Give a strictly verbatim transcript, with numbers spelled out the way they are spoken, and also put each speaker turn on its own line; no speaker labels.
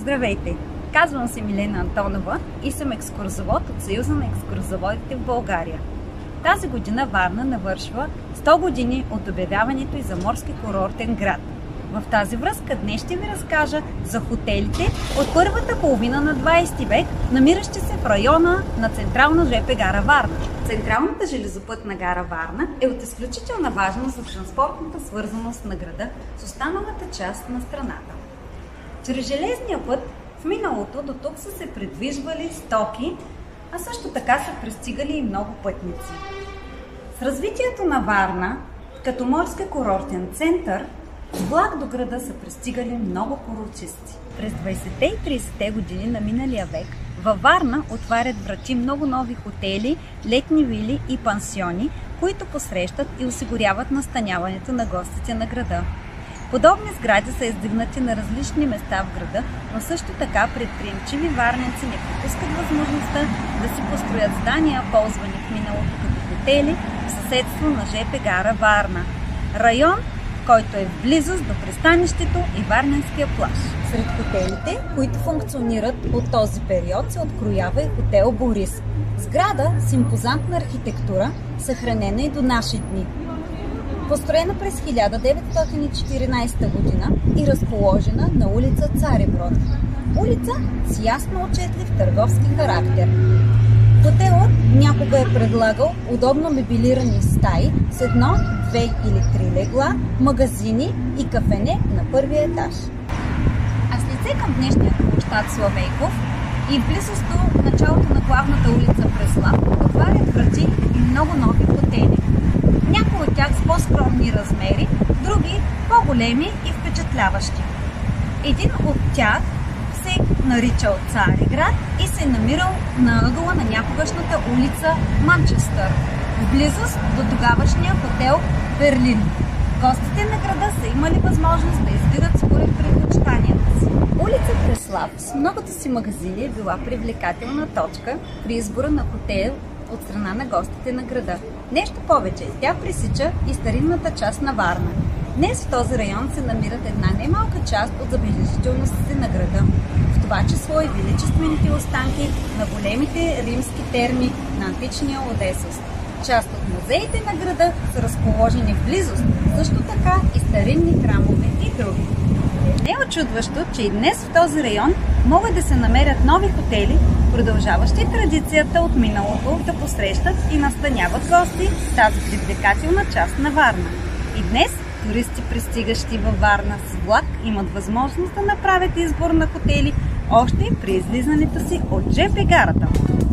Здравейте! Казвам се Милена Антонова и съм екскурзовод от Съюза на екскурзоводите в България. Тази година Варна навършва сто години от обявяването й за морски курортен град. В тази връзка днес ще ви разкажа за хотелите от първата половина на двадесети век, намиращи се в района на централна жп гара Варна. Централната железопътна гара Варна е от изключителна важност за транспортната свързаност на града с останалата част на страната. Чрез железния път в миналото до тук са се придвижвали стоки, а също така са пристигали и много пътници. С развитието на Варна като морски курортен център, с влак до града са пристигали много курортисти. През двадесетте и тридесетте години на миналия век във Варна отварят врати много нови хотели, летни вили и пансиони, които посрещат и осигуряват настаняването на гостите на града. Подобни сгради са издигнати на различни места в града, но също така предприемчиви варненци не пропускат възможността да си построят здания, ползвани в миналото като хотели, в съседство на жп гара Варна. Район, който е в близост до пристанището и Варненския плаж. Сред хотелите, които функционират от този период, се откроява и хотел Борис. Сграда с импозантна архитектура, съхранена и до наши дни. Построена през хиляда деветстотин и четиринадесета година и разположена на улица Цариброд. Улица с ясно отчетлив търговски характер. Хотелът някога е предлагал удобно мебелирани стаи с едно, две или три легла, магазини и кафене на първия етаж. А с лице към днешния площад Славейков и в близост до началото на главната улица Преслав отварят врати и много нови хотели. Някои от тях с по-скромни размери, други по-големи и впечатляващи. Един от тях се наричал Цариград и се е намирал на ъгъла на някогашната улица Манчестър, в близост до тогавашния хотел Берлин. Гостите на града са имали възможност да избират според предпочитанията си. Улица Преслав с многото си магазини е била привлекателна точка при избора на хотел от страна на гостите на града. Нещо повече, тя пресича и старинната част на Варна. Днес в този район се намират една немалка част от забележителностите на града, в това число и величествените останки на големите римски терми на античния Одесос. Част от музеите на града са разположени в близост, също така и старинни храмове и други. Не е очудващо, че и днес в този район могат да се намерят нови хотели, продължаващи традицията от миналото да посрещат и настаняват гости в тази привлекателна част на Варна. И днес туристи, пристигащи във Варна с влак, имат възможност да направят избор на хотели още при излизането си от жп гарата.